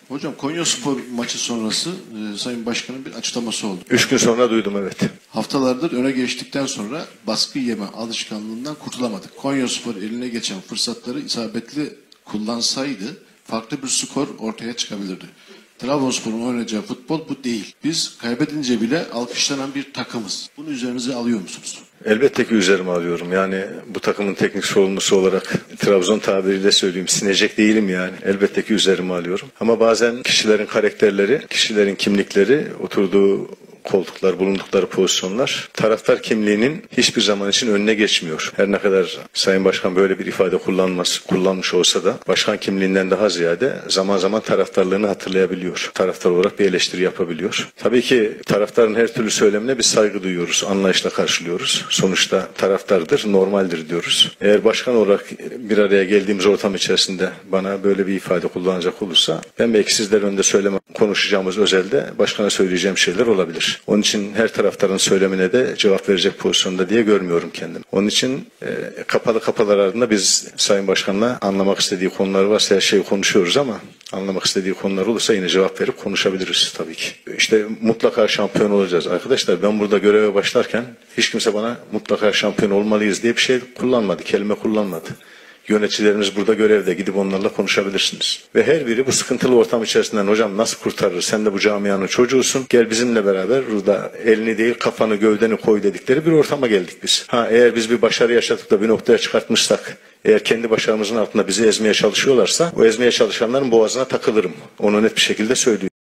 Hocam Konyaspor maçı sonrası Sayın Başkan'ın bir açıklaması oldu. 3 gün sonra duydum, evet. Haftalardır öne geçtikten sonra baskı yeme alışkanlığından kurtulamadık. Konyaspor eline geçen fırsatları isabetli kullansaydı farklı bir skor ortaya çıkabilirdi. Trabzonspor'un oynayacağı futbol bu değil. Biz kaybedince bile alkışlanan bir takımız. Bunu üzerinize alıyor musunuz? Elbette ki üzerime alıyorum. Yani bu takımın teknik sorumlusu olarak Trabzon tabiriyle söyleyeyim, sinecek değilim yani. Elbette ki üzerime alıyorum. Ama bazen kişilerin karakterleri, kişilerin kimlikleri, oturduğu koltuklar, bulundukları pozisyonlar taraftar kimliğinin hiçbir zaman için önüne geçmiyor. Her ne kadar Sayın Başkan böyle bir ifade kullanmış olsa da başkan kimliğinden daha ziyade zaman zaman taraftarlığını hatırlayabiliyor. Taraftar olarak bir eleştiri yapabiliyor. Tabii ki taraftarın her türlü söylemine biz saygı duyuyoruz, anlayışla karşılıyoruz. Sonuçta taraftardır, normaldir diyoruz. Eğer başkan olarak bir araya geldiğimiz ortam içerisinde bana böyle bir ifade kullanacak olursa ben belki sizlerin önünde konuşacağımız özelde başkana söyleyeceğim şeyler olabilir. Onun için her taraftarın söylemine de cevap verecek pozisyonda diye görmüyorum kendimi. Onun için kapalı kapılar ardında biz Sayın Başkan'la anlamak istediği konular varsa her şeyi konuşuyoruz ama anlamak istediği konular olursa yine cevap verip konuşabiliriz tabii ki. İşte mutlaka şampiyon olacağız. Arkadaşlar ben burada göreve başlarken hiç kimse bana mutlaka şampiyon olmalıyız diye bir şey kullanmadı, kelime kullanmadı. Yöneticilerimiz burada görevde, gidip onlarla konuşabilirsiniz. Ve her biri bu sıkıntılı ortam içerisinden hocam nasıl kurtarır, sen de bu camianın çocuğusun, gel bizimle beraber burada elini değil kafanı gövdeni koy dedikleri bir ortama geldik biz. Eğer biz bir başarı yaşatıp da bir noktaya çıkartmışsak, eğer kendi başarımızın altında bizi ezmeye çalışıyorlarsa o ezmeye çalışanların boğazına takılırım. Onu net bir şekilde söylüyorum.